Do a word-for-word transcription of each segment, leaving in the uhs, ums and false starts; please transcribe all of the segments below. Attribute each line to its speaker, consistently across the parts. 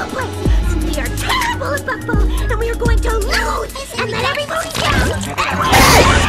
Speaker 1: terrible place. We are terrible at football, and we are going to lose and let everybody down. And we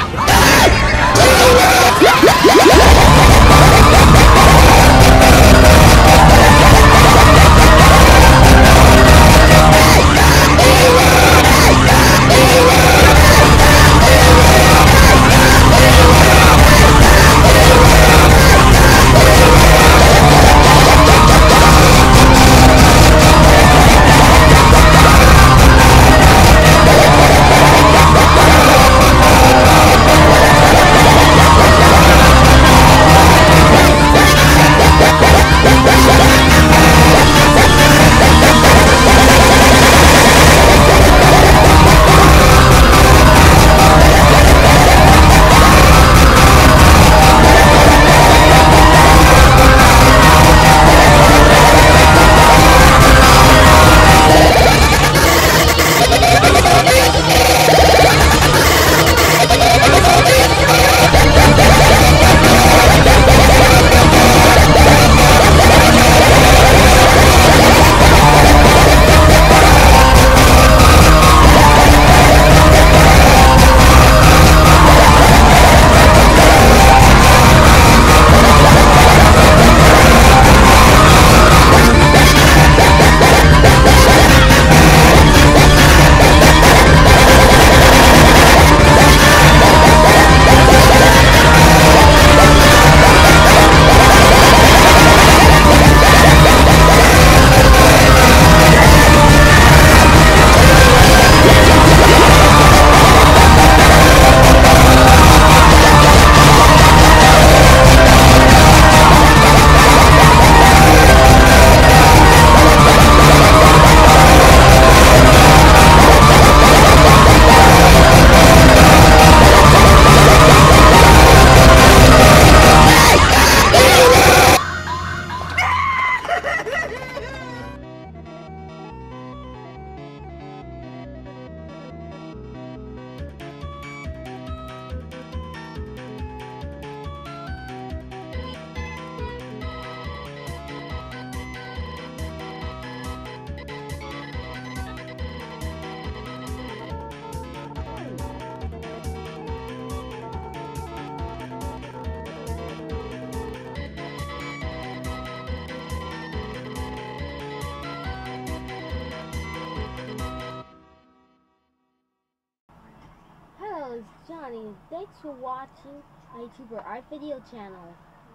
Speaker 2: Hello, it's Johnny. Thanks for watching my YouTuber Art Video channel.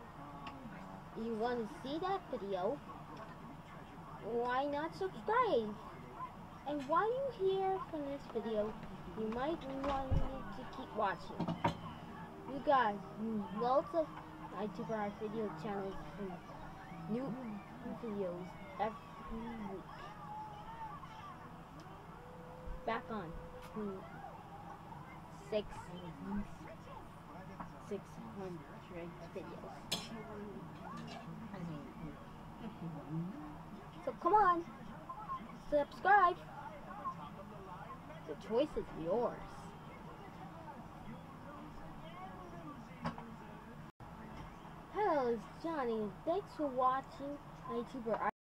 Speaker 2: You want to see that video? Why not subscribe? And while you hear from this video, you might want to keep watching. You got lots of YouTuber Art Video channels and new videos every week. Back on. Six, six hundred videos. So come on, subscribe. The choice is yours. Hello, it's Johnny. Thanks for watching my YouTuber Art